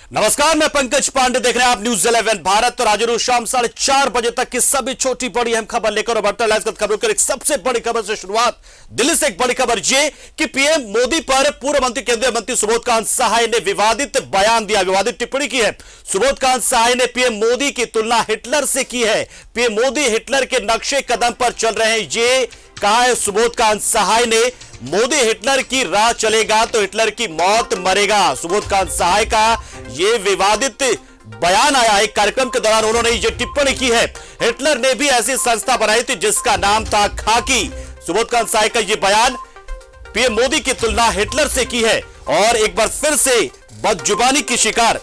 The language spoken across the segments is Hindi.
नमस्कार, मैं पंकज पांडे, देख रहे हैं आप न्यूज 11 भारत। और आज रोज शाम 4:30 बजे तक की सभी छोटी बड़ी अहम खबर लेकर खबरों की एक सबसे बड़ी खबर से शुरुआत। दिल्ली से एक बड़ी खबर ये कि पीएम मोदी पर पूर्व मंत्री केंद्रीय मंत्री सुबोधकांत सहाय ने विवादित बयान दिया, विवादित टिप्पणी की है। सुबोधकांत सहाय ने पीएम मोदी की तुलना हिटलर से की है। पीएम मोदी हिटलर के नक्शे कदम पर चल रहे हैं, ये कहा है सुबोधकांत सहाय ने। मोदी हिटलर की राह चलेगा तो हिटलर की मौत मरेगा। सुबोधकांत सहाय का यह विवादित बयान आया। एक कार्यक्रम के दौरान उन्होंने ये टिप्पणी की है। हिटलर ने भी ऐसी संस्था बनाई थी जिसका नाम था खाकी। सुबोधकांत सहाय का यह बयान पीएम मोदी की तुलना हिटलर से की है। और एक बार फिर से बदजुबानी की शिकार,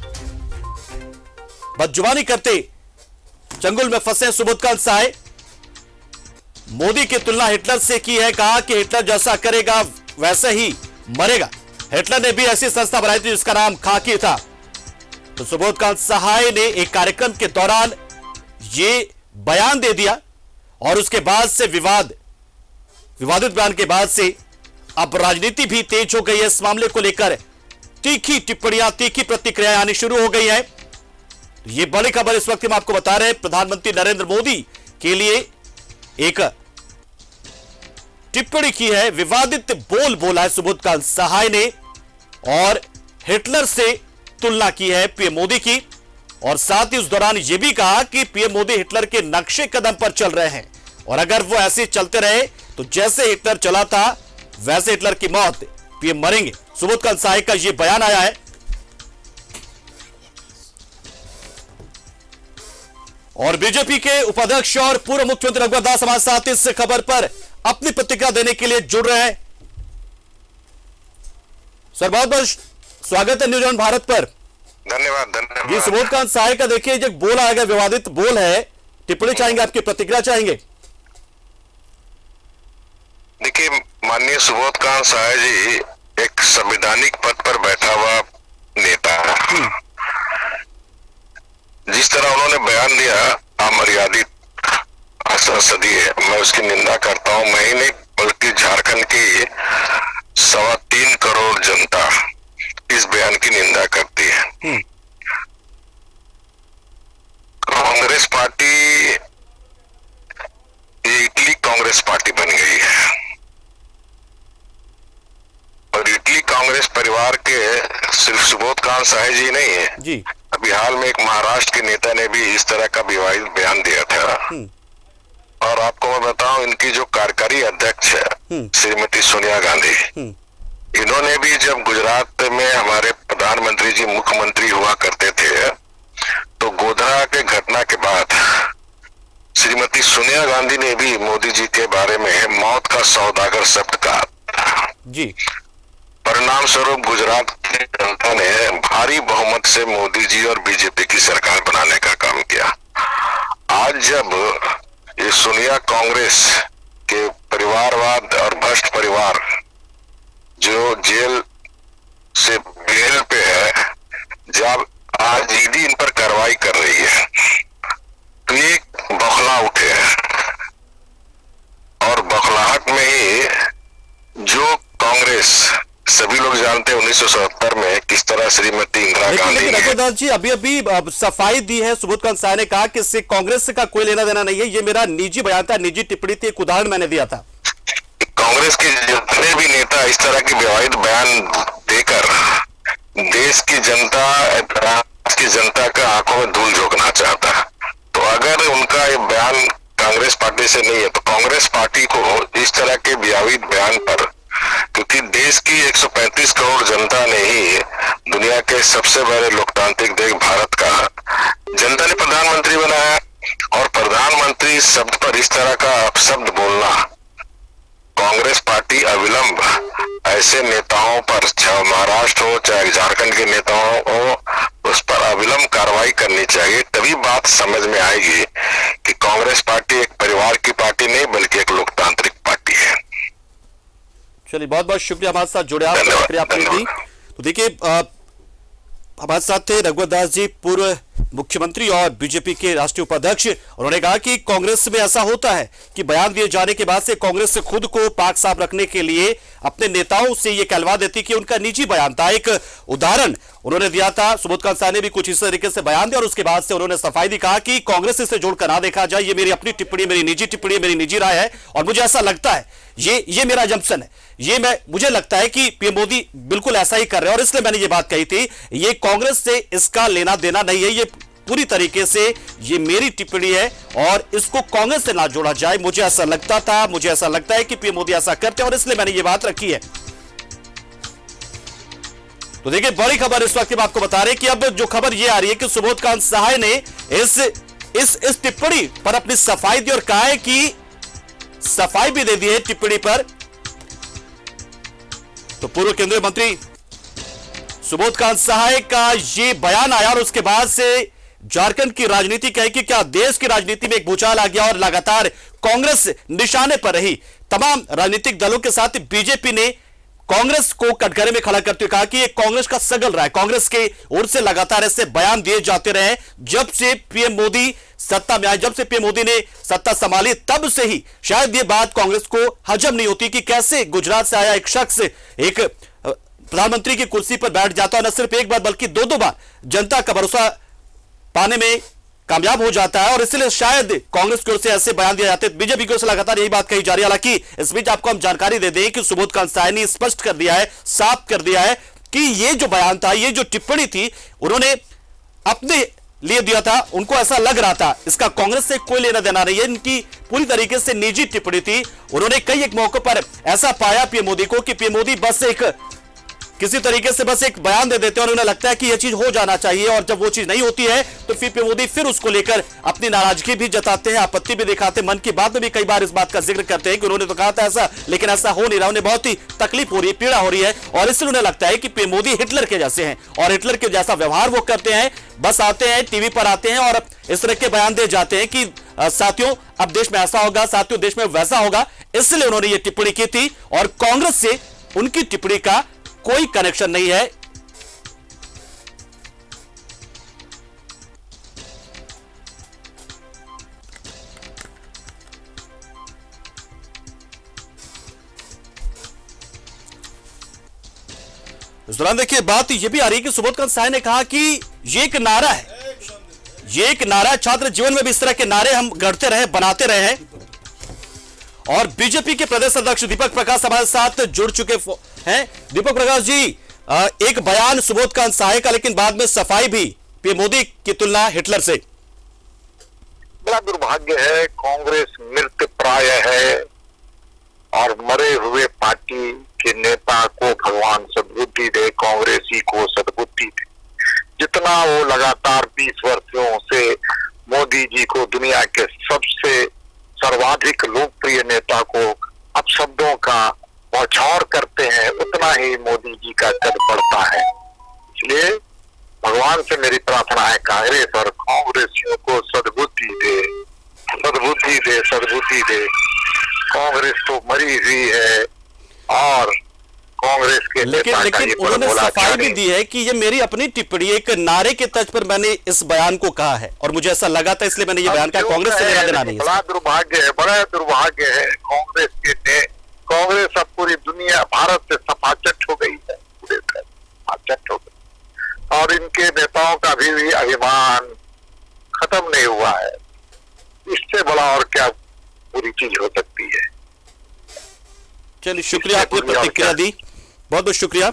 बदजुबानी करते चंगुल में फंसे सुबोधकांत सहाय। मोदी की तुलना हिटलर से की है, कहा कि हिटलर जैसा करेगा वैसे ही मरेगा। हिटलर ने भी ऐसी संस्था बनाई थी जिसका नाम खाकी था। तो सुबोधकांत सहाय ने एक कार्यक्रम के दौरान ये बयान दे दिया और उसके बाद से विवादित बयान के बाद से अब राजनीति भी तेज हो गई है। इस मामले को लेकर तीखी टिप्पणियां, तीखी प्रतिक्रियाएं आनी शुरू हो गई है। ये बड़ी खबर इस वक्त हम आपको बता रहे हैं। प्रधानमंत्री नरेंद्र मोदी के लिए एक टिप्पणी की है, विवादित बोल बोला है सुबोधकांत सहाय ने और हिटलर से तुलना की है पीएम मोदी की। और साथ ही उस दौरान यह भी कहा कि पीएम मोदी हिटलर के नक्शे कदम पर चल रहे हैं और अगर वो ऐसे चलते रहे तो जैसे हिटलर चला था वैसे हिटलर की मौत पीएम मरेंगे। सुबोधकांत सहाय का यह बयान आया है। और बीजेपी के उपाध्यक्ष और पूर्व मुख्यमंत्री रघुवर दास हमारे साथ इस खबर पर अपनी प्रतिक्रिया देने के लिए जुड़ रहे हैं। सर, बहुत बहुत स्वागत है न्यूज 11 भारत पर। धन्यवाद जी, सुबोधकांत सहाय का देखिए जो बोल आएगा, विवादित बोल है, टिप्पणी चाहेंगे, आपकी प्रतिक्रिया चाहेंगे। देखिए, माननीय सुबोधकांत सहाय जी एक संवैधानिक पद पर बैठा हुआ नेता है। जिस तरह उन्होंने बयान दिया अमर्यादित, असंसदीय, मैं उसकी निंदा करता हूं। मैं ही नहीं बल्कि झारखंड की 3.25 करोड़ जनता इस बयान की निंदा करती है। Congress party Italy Congress party बन गई है और इटली कांग्रेस परिवार के सिर्फ सुबोधकांत सहाय जी नहीं है जी। अभी हाल में एक महाराष्ट्र के नेता ने भी इस तरह का विवादित बयान दिया था। और आपको मैं बताऊं, इनकी जो कार्यकारी अध्यक्ष है श्रीमती सोनिया गांधी, इन्होंने भी जब गुजरात में हमारे प्रधानमंत्री जी मुख्यमंत्री हुआ करते थे तो गोधरा के घटना के बाद श्रीमती सोनिया गांधी ने भी मोदी जी के बारे में मौत का सौदागर शब्द कहा जी। परिणाम स्वरूप गुजरात की जनता ने भारी बहुमत से मोदी जी और बीजेपी की सरकार बनाने का काम किया। आज जब ये सोनिया कांग्रेस के परिवारवाद और भ्रष्ट परिवार जो जेल से बेल पे है, जब आज ईडी इन पर कार्रवाई कर रही है तो ये बौखला उठे हैं। और बौखलाहट में ही जो कांग्रेस, सभी लोग जानते हैं 1970 में किस तरह श्रीमती इंदिरा गांधी ने, रघुवर जी अभी सफाई दी है। सुबोधकांत सहाय ने कहा कि इससे कांग्रेस का कोई लेना देना नहीं है, ये मेरा निजी बयान था, निजी टिप्पणी थी, एक उदाहरण मैंने दिया था। कांग्रेस के जितने भी नेता इस तरह की विवादित बयान देकर देश की जनता, राज्य की जनता का आंखों में धूल झोंकना चाहता है, तो अगर उनका ये बयान कांग्रेस पार्टी से नहीं है तो कांग्रेस पार्टी को इस तरह के विवादित बयान पर, क्योंकि देश की 135 करोड़ जनता ने ही दुनिया के सबसे बड़े लोकतांत्रिक देश भारत का जनता ने प्रधानमंत्री बनाया और प्रधानमंत्री शब्द पर इस तरह का अपशब्द बोलना, कांग्रेस पार्टी अविलंब ऐसे नेताओं पर, चाहे महाराष्ट्र हो चाहे झारखंड के नेताओं हो, उस पर अविलंब कार्रवाई करनी चाहिए। तभी बात समझ में आएगी कि कांग्रेस पार्टी एक परिवार की पार्टी नहीं बल्कि एक लोकतांत्रिक पार्टी है। चलिए, बहुत बहुत शुक्रिया हमारे साथ जुड़े आप। तो देखिए हमारे साथ थे रघुवर दास जी, पूर्व मुख्यमंत्री और बीजेपी के राष्ट्रीय उपाध्यक्ष। उन्होंने कहा कि कांग्रेस में ऐसा होता है कि बयान दिए जाने के बाद से कांग्रेस से खुद को पाक साफ रखने के लिए अपने नेताओं से यह कहलवा देती कि उनका निजी बयान था। एक उदाहरण उन्होंने दिया था, सुबोध साय ने भी कुछ इस तरीके से बयान दिया और उसके बाद से उन्होंने सफाई दी, कहा कि कांग्रेस से जोड़कर ना देखा जाए, ये मेरी अपनी टिप्पणी, मेरी निजी टिप्पणी, मेरी निजी राय है और मुझे ऐसा लगता है, ये मेरा जंक्शन है, मुझे लगता है कि पीएम मोदी बिल्कुल ऐसा ही कर रहे हैं और इसलिए मैंने ये बात कही थी। ये कांग्रेस से इसका लेना देना नहीं है, ये पूरी तरीके से ये मेरी टिप्पणी है और इसको कांग्रेस से ना जोड़ा जाए। मुझे ऐसा लगता था, मुझे ऐसा लगता है कि पीएम मोदी ऐसा करते हैं और इसलिए मैंने ये बात रखी है। तो देखिए, बड़ी खबर इस वक्त आपको बता रहे कि अब जो खबर ये आ रही है कि सुबोध साय ने इस टिप्पणी पर अपनी सफाई दी और कहा है कि सफाई भी दे दी है टिप्पणी पर। तो पूर्व केंद्रीय मंत्री सुबोध साय का ये बयान आया और उसके बाद से झारखंड की राजनीति कहे कि क्या देश की राजनीति में एक भूचाल आ गया और लगातार कांग्रेस निशाने पर रही। तमाम राजनीतिक दलों के साथ बीजेपी ने कांग्रेस को कटघरे में खड़ा करते हुए कहा कि ये कांग्रेस का सगल रहा है, कांग्रेस के ओर से लगातार ऐसे बयान दिए जाते रहे जब से पीएम मोदी सत्ता में आए, जब से पीएम मोदी ने सत्ता संभाली तब से ही शायद ये बात कांग्रेस को हजम नहीं होती कि कैसे गुजरात से आया एक शख्स एक प्रधानमंत्री की कुर्सी पर बैठ जाता है, न सिर्फ एक बार बल्कि दो बार जनता का भरोसा पाने में कामयाब हो जाता है और इसलिए शायद कांग्रेस की ओर से ऐसे बयान दिए जाते हैं। बीजेपी की ओर से लगातार यही बात कही जा रही है। हालांकि इस बीच आपको हम जानकारी दे दें कि सुबोध साय ने स्पष्ट कर दिया है, साफ कर दिया है कि ये जो बयान था, ये जो टिप्पणी थी, उन्होंने अपने लिए दिया था, उनको ऐसा लग रहा था, इसका कांग्रेस से कोई लेना देना नहीं है, इनकी पूरी तरीके से निजी टिप्पणी थी। उन्होंने कई एक मौके पर ऐसा पाया पीएम मोदी को कि पीएम मोदी बस किसी तरीके से बस एक बयान दे देते हैं और उन्हें लगता है कि यह चीज हो जाना चाहिए और जब वो चीज नहीं होती है तो फिर पीएम मोदी फिर उसको लेकर अपनी नाराजगी भी जताते हैं, आपत्ति भी दिखाते हैं। मन की बात में भी कई बार इस बात का जिक्र करते हैं कि उन्होंने तो कहा था ऐसा, लेकिन ऐसा हो नहीं रहा, उन्हें बहुत ही तकलीफ हो रही है, पीड़ा हो रही है और इसलिए उन्हें लगता है कि पीएम मोदी हिटलर के जैसे हैं और हिटलर के जैसा व्यवहार वो करते हैं। बस आते हैं, टीवी पर आते हैं और इस तरह के बयान दे जाते हैं कि साथियों अब देश में ऐसा होगा, साथियों देश में वैसा होगा। इसलिए उन्होंने ये टिप्पणी की थी और कांग्रेस से उनकी टिप्पणी का कोई कनेक्शन नहीं है। इस दौरान देखिए बात यह भी आ रही है कि सुबोध साय ने कहा कि ये एक नारा है, ये एक नारा, छात्र जीवन में भी इस तरह के नारे हम गढ़ते रहे, बनाते रहे हैं। और बीजेपी के प्रदेश अध्यक्ष दीपक प्रकाश हमारे साथ जुड़ चुके हैं। दीपक प्रकाश जी, एक बयान सुबोध साय का, लेकिन बाद में सफाई भी पीएम मोदी की तुलना हिटलर से। बड़ा दुर्भाग्य है, कांग्रेस मृत प्राय है और मरे हुए पार्टी के नेता को भगवान सद्बुद्धि दे, कांग्रेसी को सद्बुद्धि दे। जितना वो लगातार 20 वर्षों से मोदी जी को दुनिया के सबसे सर्वाधिक लोकप्रिय नेता को अपशब्दों का बौछार करते हैं, उतना ही मोदी जी का कद बढ़ता है। इसलिए भगवान से मेरी प्रार्थना है कांग्रेस और कांग्रेसियों को सद्बुद्धि दे, सद्बुद्धि दे, सद्बुद्धि दे। कांग्रेस तो मरी हुई है और कांग्रेस के लेकिन उन्होंने सफाई भी दी है कि ये मेरी अपनी टिप्पणी, एक नारे के तर्ज पर मैंने इस बयान को कहा है और मुझे ऐसा लगा था इसलिए मैंने ये बयान कहा। कांग्रेस से लेना देना नहीं है। बड़ा दुर्भाग्य है, बड़ा दुर्भाग्य है। कांग्रेस अब पूरी दुनिया, भारत से सफाचट हो गई है, पूरे तरह सफाचट हो गई और इनके नेताओं का भी अभिमान खत्म नहीं हुआ है। इससे बड़ा और क्या पूरी चीज हो सकती है। चलिए, शुक्रिया, आपने प्रतिक्रिया दी, बहुत बहुत शुक्रिया।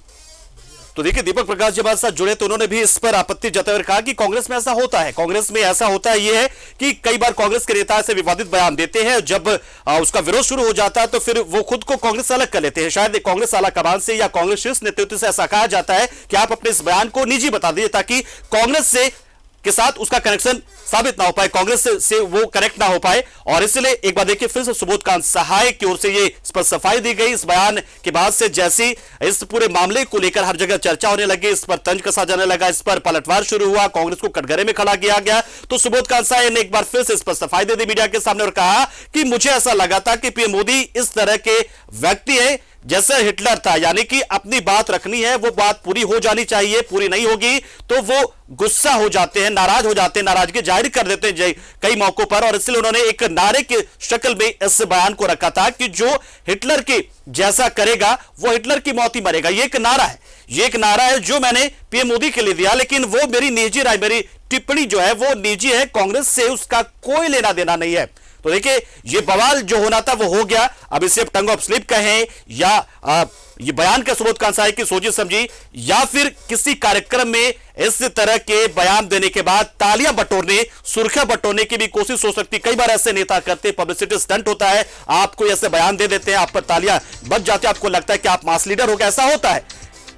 तो देखिए, दीपक प्रकाश जब साथ जुड़े तो उन्होंने भी इस पर आपत्ति जताते हुए कहा कि कांग्रेस में ऐसा होता है, कांग्रेस में ऐसा होता है ये है कि कई बार कांग्रेस के नेता ऐसे विवादित बयान देते हैं, जब उसका विरोध शुरू हो जाता है तो फिर वो खुद को कांग्रेस से अलग कर लेते हैं। शायद कांग्रेस आला कमान से या कांग्रेस शीर्ष नेतृत्व से ऐसा कहा जाता है कि आप अपने इस बयान को निजी बता दीजिए ताकि कांग्रेस से के साथ उसका कनेक्शन साबित ना हो पाए, कांग्रेस से वो कनेक्ट ना हो पाए। और इसलिए एक बार देखिए फिर से सुबोध साय की ओर से ये इस पर सफाई दी गई। इस बयान के बाद से जैसी इस पूरे मामले को लेकर हर जगह चर्चा होने लगी, इस पर तंज कसा जाने लगा, इस पर पलटवार शुरू हुआ, कांग्रेस को कटघरे में खड़ा किया गया, तो सुबोध साय ने एक बार फिर से इस पर सफाई दे दी मीडिया के सामने और कहा कि मुझे ऐसा लगा था कि पीएम मोदी इस तरह के व्यक्ति है जैसे हिटलर था, यानी कि अपनी बात रखनी है, वो बात पूरी हो जानी चाहिए, पूरी नहीं होगी तो वो गुस्सा हो जाते हैं, नाराज हो जाते हैं, नाराजगी जाहिर कर देते हैं कई मौकों पर। और इसलिए उन्होंने एक नारे की शक्ल में इस बयान को रखा था कि जो हिटलर के जैसा करेगा वो हिटलर की मौत ही मरेगा। ये एक नारा है, ये एक नारा है जो मैंने पीएम मोदी के लिए दिया, लेकिन वो मेरी निजी राय, मेरी टिप्पणी जो है वो निजी है, कांग्रेस से उसका कोई लेना देना नहीं है। तो देखिए ये बवाल जो होना था वो हो गया। अब इसे टंग ऑफ स्लिप कहें या ये बयान के स्रोत कौन सा है कि सोची समझी, या फिर किसी कार्यक्रम में इस तरह के बयान देने के बाद तालियां बटोरने, सुर्खियां बटोरने की भी कोशिश हो सकती। कई बार ऐसे नेता करते, पब्लिसिटी स्टंट होता है, आपको ऐसे बयान दे देते हैं, आप पर तालियां बच जाती है, आपको लगता है कि आप मास लीडर हो गए, ऐसा होता है।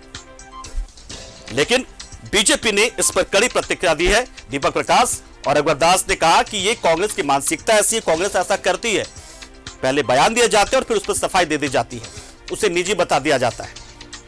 लेकिन बीजेपी ने इस पर कड़ी प्रतिक्रिया दी है। दीपक प्रकाश और अकबर दास ने कहा कि ये कांग्रेस की मानसिकता ऐसी है, कांग्रेस ऐसा करती है, पहले बयान दिए जाते हैं और फिर उस पर सफाई दे दी जाती है, उसे निजी बता दिया जाता है।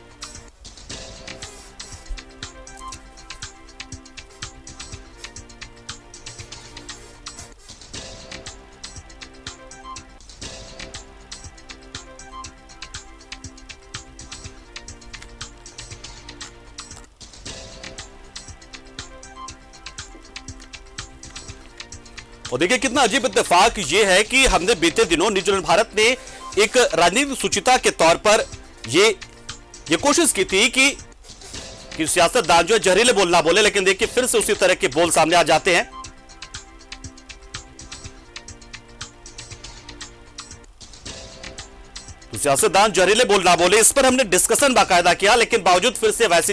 और देखिए कितना अजीब इत्तेफाक ये है कि हमने बीते दिनों न्यूजीलैंड भारत ने एक राजनीतिक सूचिता के तौर पर ये कोशिश की थी कि सियासतदान जो है जहरीले बोल ना बोले, लेकिन देखिए फिर से उसी तरह के बोल सामने आ जाते हैं। तो सियासतदान जहरीले बोल ना बोले, इस पर हमने डिस्कशन बाकायदा किया, लेकिन बावजूद फिर से वैसी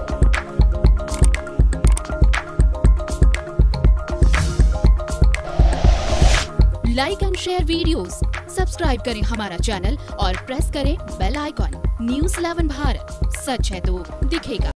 like and share videos, subscribe करें हमारा चैनल और प्रेस करें बेल आइकॉन। न्यूज़ 11 भारत, सच है तो दिखेगा।